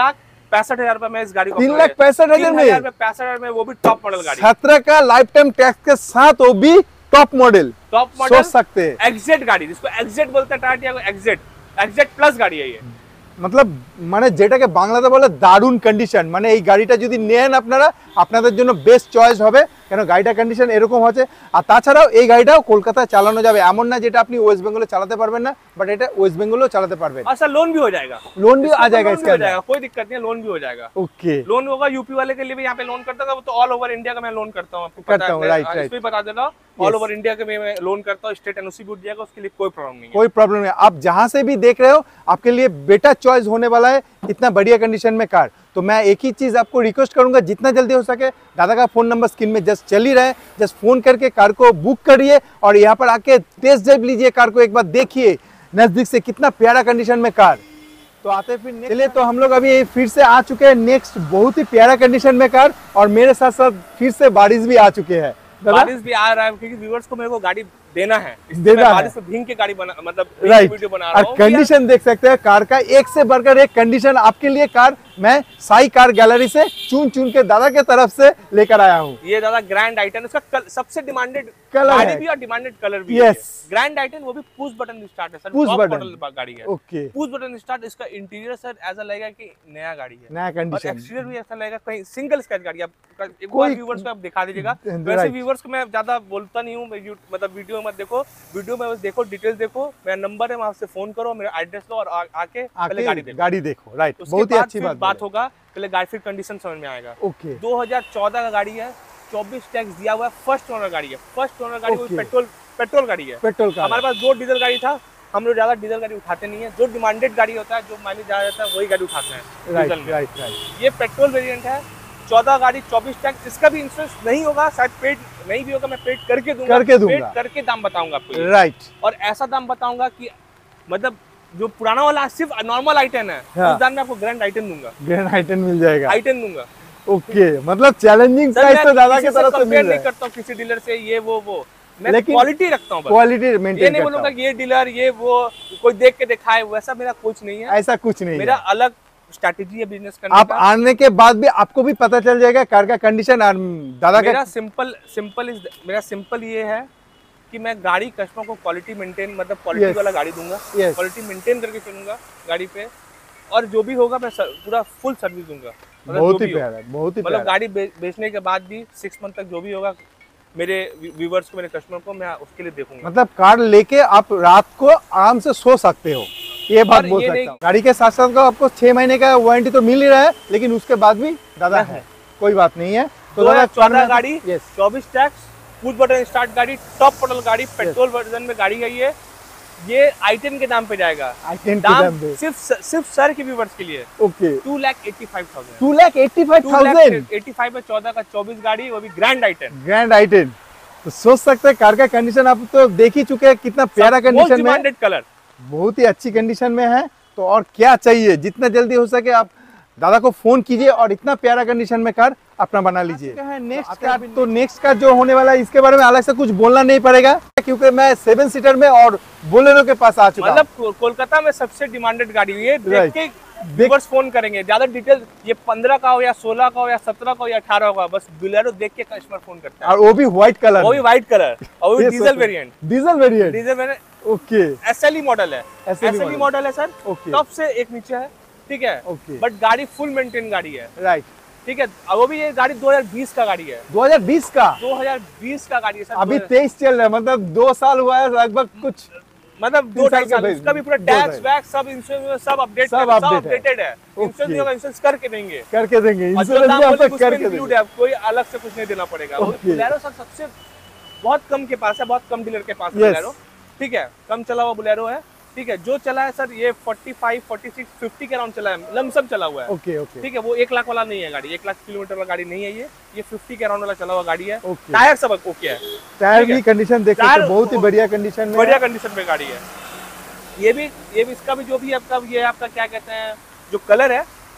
पैंसठ हजार रुपए में इस गाड़ी को तीन लाख पैंसठ हजार में पैंसठ हजार में वो भी टॉप मॉडल गाड़ी, सत्रह का लाइफ टाइम टैक्स के साथ वो भी टॉप मॉडल, टॉप मॉडल सोच सकते हैं। एग्जैक्ट गाड़ी, जिसको एग्जैक्ट बोलते हैं टाटा को, एग्जैक्ट एग्जैक्ट प्लस गाड़ी है ये। मतलब মানে যেটাকে বাংলাতে বলে দারুণ কন্ডিশন, মানে এই গাড়িটা যদি নেন আপনারা আপনাদের জন্য বেস্ট চয়েস হবে, কেন গাড়িটা কন্ডিশন এরকম আছে। আর তাছাড়াও এই গাড়িটাও কলকাতায় চালানো যাবে, এমন না যেটা আপনি ওয়েস্ট বেঙ্গলে চালাতে পারবেন না, বাট এটা ওয়েস্ট বেঙ্গলেও চালাতে পারবেন। अच्छा लोन भी हो जाएगा, लोन भी आ जाएगा इसका, जाएगा कोई दिक्कत नहीं है, लोन भी हो जाएगा। ओके, लोन होगा यूपी वाले के लिए भी, यहाँ पे लोन करता है, वो तो ऑल ओवर इंडिया का मैं लोन करता हूँ, आपको करता हूँ, राइट राइट, इसमें बता देता हूँ ऑल ओवर इंडिया के मैं लोन करता हूँ, स्टेट एनओसी भी उठ जाएगा, उसके लिए कोई प्रॉब्लम नहीं है, कोई प्रॉब्लम नहीं। आप जहाँ से भी देख रहे हो आपके लिए बेटा चॉइस होने वाला है, इतना बढ़िया कंडीशन में कार। तो मैं एक ही चीज आपको रिक्वेस्ट करूंगा, जितना जल्दी हो सके दादा का फोन नंबर स्क्रीन में जस्ट चल ही रहा है, जस्ट फोन करके कार को बुक करिए और यहाँ पर आके टेस्ट ड्राइव लीजिए, कार को एक बार देखिए नजदीक से, कितना प्यारा कंडीशन में कार। तो आते फिर चलिए, तो हम लोग अभी फिर से आ चुके हैं नेक्स्ट बहुत ही प्यारा कंडीशन में कार, और मेरे साथ साथ फिर से बारिश भी आ चुके हैं। बारिश भी आ रहा है क्योंकि व्यूअर्स को मेरे को गाड़ी देना है, देना है, बारिश में भींग के गाड़ी बना, मतलब राइट, वीडियो बना रहा हूं। और कंडीशन देख सकते हैं कार का, एक से बढ़कर एक कंडीशन आपके लिए कार मैं साई कार गैलरी से चुन चुन के दादा के तरफ से लेकर आया हूँ। ये दादा ग्रैंड आइटन, इसका कल, सबसे डिमांडेड कलर गाड़ी है भी और डिमांडेड कलर भी yes. है। ग्रैंड आइटन वो भी पुश बटन स्टार्ट है sir, push top button model गाड़ी है, ओके, पुश बटन स्टार्ट। इसका इंटीरियर सर ऐसा लगेगा कि नया गाड़ी है, नया कंडीशन, एक्सटीरियर भी ऐसा लगेगा कहीं सिंगल स्क्रैच गाड़ी। आप एक बार व्यूअर्स को आप दिखा दीजिएगा, वैसे व्यूअर्स को मैं ज्यादा बोलता नहीं हूँ, मतलब वीडियो मत देखो, वीडियो में बस देखो, डिटेल्स देखो, मेरा नंबर है, वहां से फोन करो, मेरा एड्रेस लो और आ, आके पहले गाड़ी देखो, गाड़ी देखो, राइट, बहुत ही अच्छी बात बात होगा, पहले गाड़ी फिर कंडीशन समझ में आएगा। ओके, दो हज़ार चौदह का गाड़ी है, चौबीस टैक्स दिया हुआ है, फर्स्ट ओनर गाड़ी है, फर्स्ट ओनर गाड़ी, वो पेट्रोल पेट्रोल गाड़ी है, पेट्रोल का। हमारे पास दो डीजल गाड़ी था, हम लोग ज्यादा डीजल गाड़ी उठाते नहीं है, जो डिमांडेड गाड़ी होता है, जो माइलेज ज्यादा रहता है, वही गाड़ी उठाते हैं राइट डीजल में। राइट राइट, ये पेट्रोल वेरिएंट है, चौदह गाड़ी, चौबीस टैक्स, इसका भी इंश्योरेंस नहीं होगा, शायद पेड नहीं भी होगा, मैं पेड करके दूंगा, करके दूंगा, पेड करके दाम बताऊंगा आपको, राइट, और ऐसा दाम बताऊंगा कि मतलब जो पुराना वाला सिर्फ नॉर्मल आइटन है, हाँ। उस दाम में आपको ग्रैंड आइटन दूंगा, ग्रैंड आइटन मिल जाएगा, आइटन दूंगा। ओके, मतलब चैलेंजिंग प्राइस तो दादा की तरफ से मिल रहा है, नहीं करता हूं किसी डीलर से, ये वो वो मैं क्वालिटी रखता हूं, क्वालिटी मेंटेन करता हूं, ये नहीं बोलूंगा कि ये डीलर ये वो कोई देख के दिखाए, वैसा मेरा कुछ नहीं है, ऐसा कुछ नहीं, मेरा अलग स्ट्रैटेजी है बिजनेस करने आप का। आने के बाद भी आपको भी पता चल जाएगा कार का कंडीशन, और दादा मेरा सिंपल सिंपल इज मेरा सिंपल ये है कि मैं गाड़ी कस्टमर को क्वालिटी मेंटेन, मतलब क्वालिटी yes. वाला गाड़ी दूंगा, क्वालिटी yes. मेंटेन करके चलूंगा गाड़ी पे, और जो भी होगा मैं पूरा फुल सर्विस दूंगा, बहुत ही प्यारा, बहुत ही मतलब गाड़ी बेचने के बाद भी सिक्स मंथ तक जो भी होगा मेरे व्यूवर्स को, मेरे कस्टमर को, मैं उसके लिए देखूंगा। मतलब कार लेके आप रात को आराम से सो सकते हो, ये बात बोल सकता हूँ। गाड़ी के साथ साथ आपको छह महीने का वारंटी तो मिल ही रहा है, लेकिन उसके बाद भी दादा है, कोई बात नहीं है। तो दादा चौदह गाड़ी, चौबीस टैक्स, पुश बटन स्टार्ट गाड़ी, टॉप मॉडल गाड़ी, पेट्रोल वर्जन में गाड़ी है ये ये आइटन के दाम पे जाएगा, आइटन दाम, दाम पे सिर्फ सिर्फ सर के व्यूवर्स के लिए, okay, two lakh eighty five thousand, two lakh eighty five thousand, eighty five में चौदह का चौबीस गाड़ी, वो भी ग्रैंड आइटन, ग्रैंड आइटन। तो सोच सकते हैं कार का कंडीशन आप तो देख ही चुके हैं, कितना प्यारा कंडीशन में है, कलर बहुत ही अच्छी कंडीशन में है। तो और क्या चाहिए, जितना जल्दी हो सके आप दादा को फोन कीजिए और इतना प्यारा कंडीशन में कार अपना बना लीजिए। नेक्स्ट कार, तो नेक्स्ट कार जो होने वाला है इसके बारे में अलग से कुछ बोलना नहीं पड़ेगा, क्योंकि मैं सेवन सीटर में और बोलेरो के पास आ चुका, मतलब कोलकाता में सबसे डिमांडेड गाड़ी है, देख के व्यूअर्स फोन करेंगे, ज्यादा डिटेल ये पंद्रह का हो या सोलह का हो या सत्रह का हो या अठारह होगा, बस बोलेरो देख के कस्टमर फोन करते हैं, और वो भी व्हाइट कलर, वो भी व्हाइट कलर, और वो diesel variant, diesel variant, diesel variant, okay, SLE model है, एसएलई मॉडल है सर, टॉप से एक नीचे है, ठीक है, बट गाड़ी फुल मेंटेन गाड़ी है, राइट, ठीक है। अब वो भी ये गाड़ी दो हज़ार बीस का गाड़ी है, दो हज़ार बीस का, दो हज़ार बीस का गाड़ी है सर, अभी तेईस चल रहा है, मतलब दो साल हुआ है लगभग, कुछ मतलब दो ढाई साल, उसका भी पूरा टैक्स वैक्स सब इंश्योरेंस सब अपडेट सब अपडेटेड है, इंश्योरेंस नहीं होगा, इंश्योरेंस करके देंगे, करके देंगे, इंश्योरेंस भी आप करके देंगे, कोई अलग से कुछ नहीं देना पड़ेगा। बोलेरो सर सबसे बहुत कम के पास है, बहुत कम डीलर के पास है बोलेरो, ठीक है, कम चला हुआ बोलेरो है, ठीक है। जो चला है सर ये पैंतालीस, छियालीस, पचास के अराउंड चला है, लमसम चला हुआ है, ओके ओके, ठीक है। वो एक लाख वाला नहीं है गाड़ी, एक लाख किलोमीटर वाला गाड़ी नहीं है ये, ये पचास के अराउंड वाला चला हुआ गाड़ी है। टायर सब ओके है, टायर की कंडीशन देख सकते हैं, बहुत ही बढ़िया कंडीशन में, बढ़िया कंडीशन में गाड़ी है। ये भी ये भी इसका भी जो भी आपका ये आपका क्या कहते हैं जो कलर है,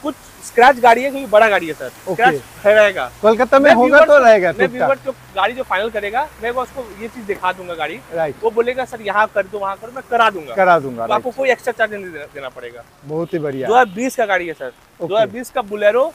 कुछ स्क्रैच गाड़ी है क्योंकि बड़ा गाड़ी है सर, स्क्रैच रहेगा। कोलकाता में होगा तो रहेगा। मैं व्यूअर जो गाड़ी जो फाइनल करेगा मैं वो उसको ये चीज दिखा दूंगा गाड़ी, वो बोलेगा सर यहाँ कर दो वहाँ कर दो, मैं करा दूंगा करा दूंगा तो आपको कोई एक्स्ट्रा चार्ज नहीं देना पड़ेगा। बहुत ही बढ़िया। दो हजार बीस का गाड़ी है सर, दो हजार बीस का बुलेरो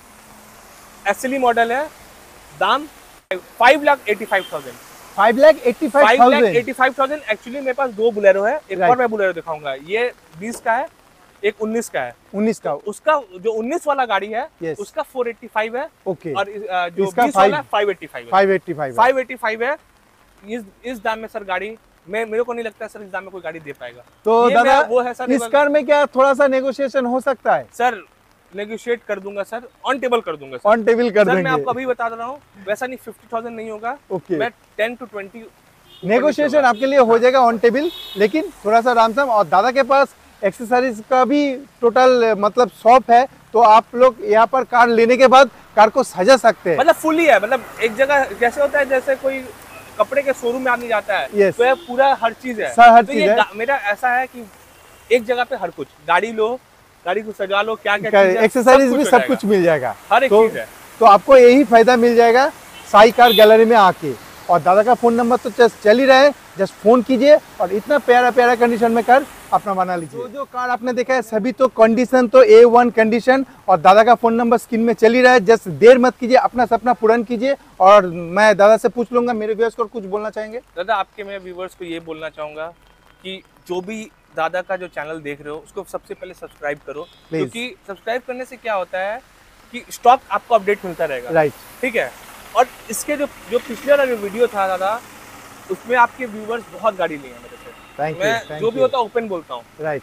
एसएलई मॉडल है, दाम five lakh eighty five thousand five lakh eighty five thousand. Actually मेरे पास दो बुलेरो है, एक और मैं बुलेरो दिखाऊंगा। ये बीस का है, एक उन्नीस का है। उन्नीस का उसका जो उन्नीस वाला गाड़ी है yes. उसका फोर एटी फाइव है। ओके। और जो बीस वाला फाइव एटी फाइव है। Five eighty five five eighty five है। इस इस दाम में सर गाड़ी मैं मेरे को नहीं लगता सर इस दाम में कोई गाड़ी दे पाएगा। तो दादा वो है सर, इस कार में क्या थोड़ा सा नेगोशिएशन हो सकता है? सर नेगोशिएट कर दूंगा सर, ऑन टेबल कर दूंगा सर। ऑन टेबल कर देंगे। मैं आपको अभी बता रहा हूँ, वैसा नहीं फिफ्टी थाउजेंड नहीं होगा। ओके। मैं टेन टू ट्वेंटी नेगोशिएशन आपके लिए हो जाएगा ऑन टेबल, लेकिन थोड़ा सा आराम से। और दादा के पास एक्सेसरीज का भी टोटल मतलब शॉप है, तो आप लोग यहाँ पर कार लेने के बाद कार को सजा सकते हैं। मतलब फुली है, मतलब एक जगह जैसे होता है जैसे कोई कपड़े के शोरूम में आदमी जाता है yes. तो पूरा हर चीज है सर, हर तो चीज ये है। मेरा ऐसा है कि एक जगह पे हर कुछ, गाड़ी लो, गाड़ी को सजा लो, क्या क्या एक्सेसरीज भी सब कुछ मिल जाएगा, हर एक तो, चीज है। तो आपको यही फायदा मिल जाएगा साई कार गैलरी में आके। और दादा का फोन नंबर तो चल ही रहा है, जस्ट फोन कीजिए और इतना प्यारा प्यारा कंडीशन में कार अपना बना लीजिए। तो जो कार आपने देखा है सभी तो कंडीशन तो ए वन कंडीशन। और दादा का फोन नंबर स्क्रीन में चल ही रहा है, जस्ट देर मत कीजिए, अपना सपना पूर्ण कीजिए। और मैं दादा से पूछ लूंगा, मेरे व्यूअर्स को कुछ बोलना चाहेंगे? दादा आपके मैं व्यूअर्स को ये बोलना चाहूंगा कि जो भी दादा का जो चैनल देख रहे हो उसको सबसे पहले सब्सक्राइब करो, क्योंकि सब्सक्राइब करने से क्या होता है कि स्टॉक आपको अपडेट मिलता रहेगा। राइट, ठीक है। और इसके जो जो पिछले वाला जो वीडियो था दादा, उसमें आपके व्यूवर्स बहुत गाड़ी लिए हैं मेरे से। Thank मैं you, thank जो भी होता है ओपन बोलता हूँ। राइट।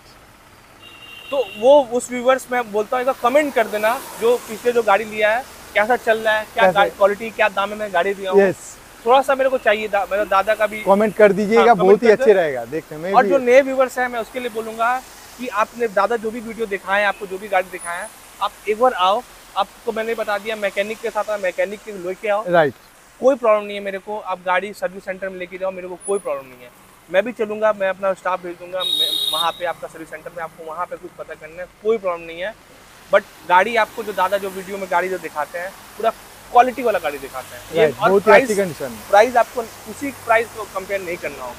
तो वो उस व्यूवर्स में बोलता हूँ कमेंट कर देना, जो पिछले जो गाड़ी लिया है कैसा चल रहा है, क्या क्वालिटी, क्या दाम में मैं गाड़ी दिया हूँ। yes. थोड़ा सा मेरे को चाहिए दा, मेरा दादा का भी कमेंट कर दीजिएगा। हाँ, बहुत ही अच्छे रहेगा देखने में। और जो नए व्यूवर्स हैं मैं उसके लिए बोलूंगा कि आपने दादा जो भी वीडियो दिखाए, आपको जो भी गाड़ी दिखाए हैं, आप एक बार आओ। आपको मैंने बता दिया मैकेनिक के साथ, मैकेनिक के लेके आओ। राइट, कोई प्रॉब्लम नहीं है मेरे को। आप गाड़ी सर्विस सेंटर में लेके जाओ, मेरे को कोई प्रॉब्लम नहीं है। मैं भी चलूंगा, मैं अपना स्टाफ भेज दूंगा वहाँ पे आपका सर्विस सेंटर में, आपको वहाँ पे कुछ पता करना है, कोई प्रॉब्लम नहीं है। बट गाड़ी आपको जो दादा जो वीडियो में गाड़ी जो दिखाते हैं पूरा क्वालिटी वाला गाड़ी दिखाते हैं। right, और प्राइस प्राइस आपको उसी प्राइस को कंपेयर नहीं करना होगा।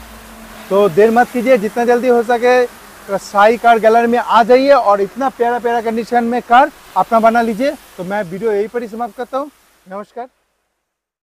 तो देर मत कीजिए, जितना जल्दी हो सके साई कार गैलरी में आ जाइए और इतना प्यारा प्यारा कंडीशन में कार अपना बना लीजिए। तो मैं वीडियो यहीं पर ही समाप्त करता हूँ। नमस्कार।